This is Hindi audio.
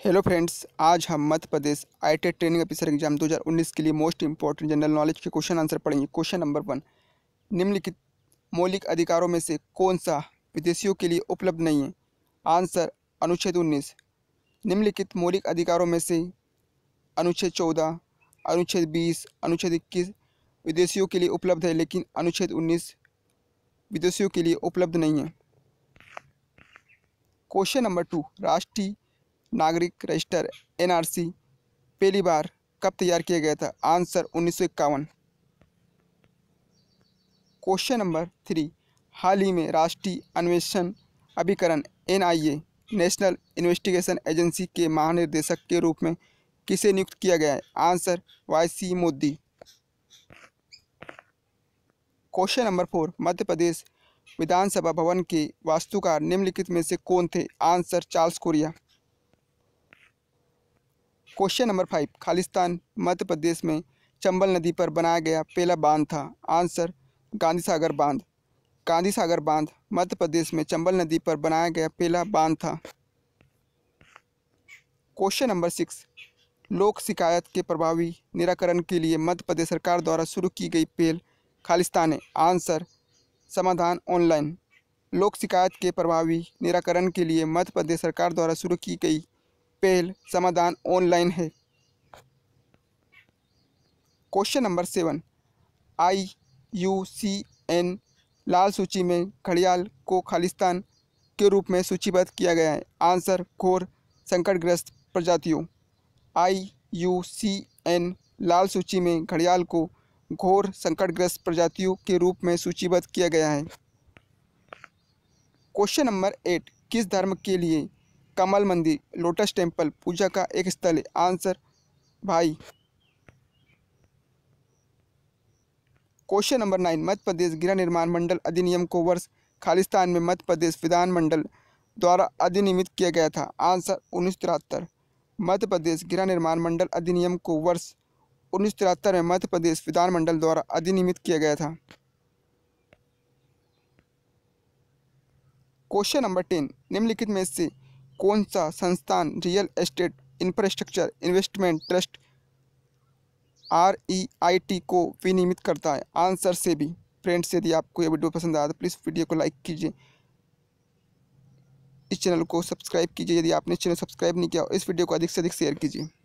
हेलो फ्रेंड्स, आज हम Madhya Pradesh ITI training officer exam 2019 के लिए मोस्ट इंपॉर्टेंट जनरल नॉलेज के क्वेश्चन आंसर पढ़ेंगे। क्वेश्चन नंबर 1, निम्नलिखित मौलिक अधिकारों में से कौन सा विदेशियों के लिए उपलब्ध नहीं है? आंसर अनुच्छेद 19। निम्नलिखित मौलिक अधिकारों में से अनुच्छेद 14, अनुच्छेद 20, अनुच्छेद 21 विदेशियों के लिए उपलब्ध है, लेकिन अनुच्छेद 19 विदेशियों के लिए उपलब्ध नहीं है। क्वेश्चन नंबर 2, राष्ट्रीय नागरिक रजिस्टर एनआरसी पहली बार कब तैयार किया गया था? आंसर 1951। क्वेश्चन नंबर 3, हाल ही में राष्ट्रीय अन्वेषण अभिकरण एनआईए नेशनल इन्वेस्टिगेशन एजेंसी के महानिदेशक के रूप में किसे नियुक्त किया गया है? Answer Y C. Modi. Question number 4, Madhya Pradesh विधानसभा भवन के वास्तुकार निम्नलिखित में से कौन थे? Answer Charles Correa. Question number 5, Khalistan Madhya Pradesh में चंबल नदी पर बनाया गया पहला बांध था? आंसर गांधी सागर बांध। गांधी सागर बांध मध्य प्रदेश में चंबल नदी पर बनाया गया पहला बांध था। क्वेश्चन नंबर 6, लोक शिकायत के प्रभावी निराकरण के लिए मध्य प्रदेश सरकार द्वारा शुरू की गई पहल खालिस्तान है? आंसर समाधान ऑनलाइन। लोक शिकायत के प्रभावी निराकरण के लिए मध्य प्रदेश सरकार द्वारा शुरू की गई पहल समाधान ऑनलाइन है। क्वेश्चन नंबर 7, IUCN लाल सूची में घड़ियाल को खालिस्तान के रूप में सूचीबद्ध किया गया है? आंसर घोर संकटग्रस्त प्रजातियों। IUCN लाल सूची में घड़ियाल को घोर संकटग्रस्त प्रजातियों के रूप में सूचीबद्ध किया गया है। क्वेश्चन नंबर 8, किस धर्म के लिए कमल मंदिर लोटस टेम्पल पूजा का एक स्थल है? आंसर भाई। क्वेश्चन नंबर 9, मध्य प्रदेश गृह निर्माण मंडल अधिनियम को वर्ष खालिस्तान में मध्य प्रदेश विधानमंडल द्वारा अधिनियमित किया गया था? आंसर 1973। मध्य प्रदेश गृह निर्माण मंडल अधिनियम को वर्ष 1973 में मध्य प्रदेश विधानमंडल द्वारा अधिनियमित किया गया था। क्वेश्चन नंबर 10, निम्नलिखित में से कौन सा संस्थान real estate infrastructure investment trust REIT को विनियमित करता है? आंसर सेबी। फ्रेंड्स, यदि आपको यह वीडियो पसंद आया तो प्लीज़ वीडियो को लाइक कीजिए, इस चैनल को सब्सक्राइब कीजिए यदि आपने चैनल सब्सक्राइब नहीं किया, और इस वीडियो को अधिक से अधिक शेयर कीजिए।